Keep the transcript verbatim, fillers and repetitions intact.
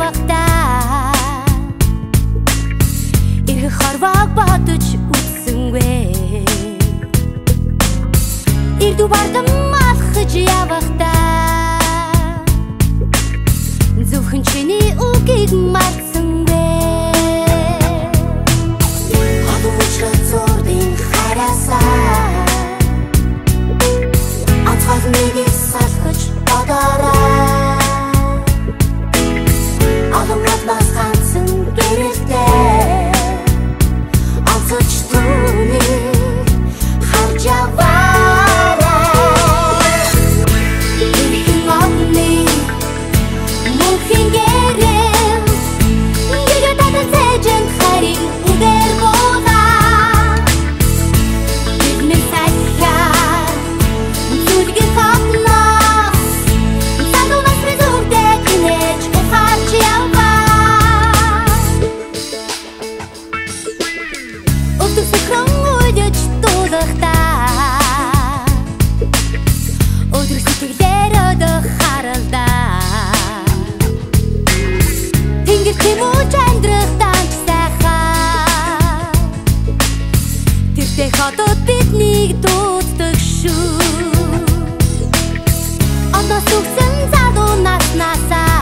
явахдаа ирэх хорвоог бодож үзсэнгүй ирдүү бардам алхаж явахдаа зөвхөн чиний үгийг мартсангүй хадуучрах зурдын харасаа атгал нэгийг салхаж бодороо Адамнаас ганцхан гэрэлтэй алцаж түүнийг харж яваарай Ирхэн одны мөнхийн гэрэл Гэгээ татан цэжэн харин үгээр буугаа Биднээс сайхан зүлгэн одноос Залуунаас мэдүүрдээ гинэж ухаарч яваа Өвдөг сөхрөн уйлж дуулахдаа Өдөр сэтгэлээр өдөх харалдаа Тэнгэр тэмүүж амьдрах данч сайхан Тэртэй хотод биднийг дууддаг шүү Одноос үгсэн залуу нас насаа